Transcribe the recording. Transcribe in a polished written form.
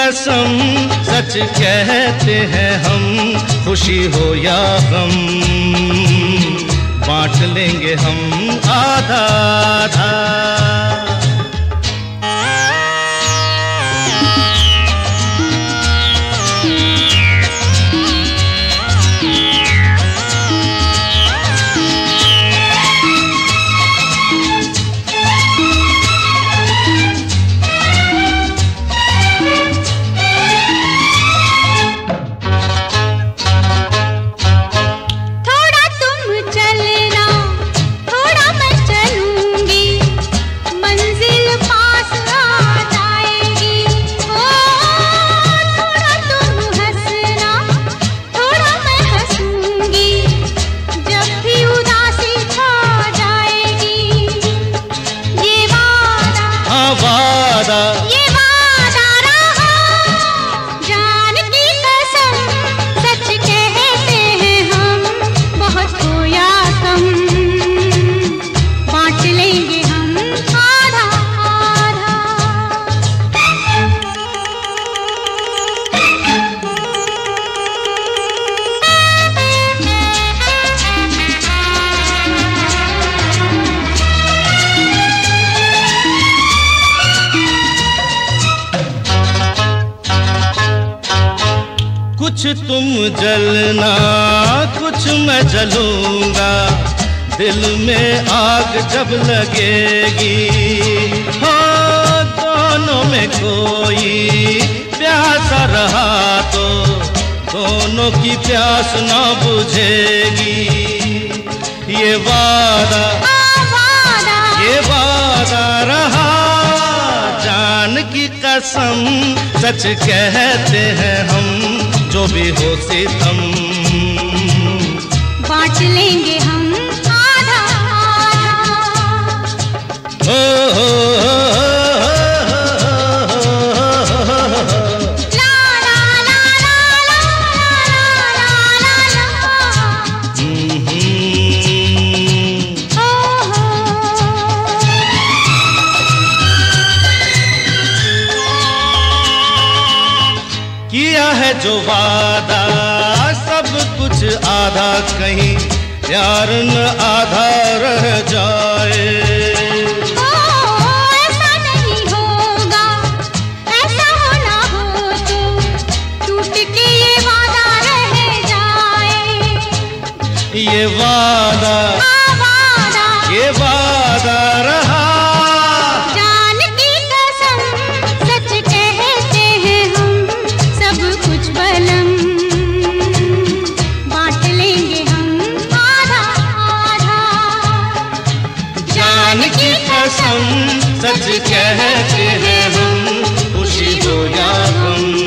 कसम सच कहते हैं हम, खुशी हो या गम बांट लेंगे हम आधा आधा। ये वादा रहा, जान की कसम सच कहते हैं हम, बहुत हो या कम बांट लेंगे हम आधा आधा। कुछ तुम जलना कुछ मैं जलूंगा, दिल में आग जब लगेगी, हाँ दोनों में कोई प्यासा रहा तो दोनों की प्यास ना बुझेगी। ये वादा ये वादा रहा, जान की कसम सच कहते हैं हम, जो भी हो सितम बांट लेंगे हम आधा आधा। किया है जो वादा सब कुछ आधा, कहीं प्यार न आधा रह जाए। ऐसा नहीं होगा, ऐसा होना हो तो टूट के ये वादा रह जाए। ये वादा ये वादा रहा, जान की कसम सच कहते हैं हम, सब कुछ बलम बांट लेंगे हम आधा आधा। जान की कसम सच कहते हैं हम, खुशी हो या गम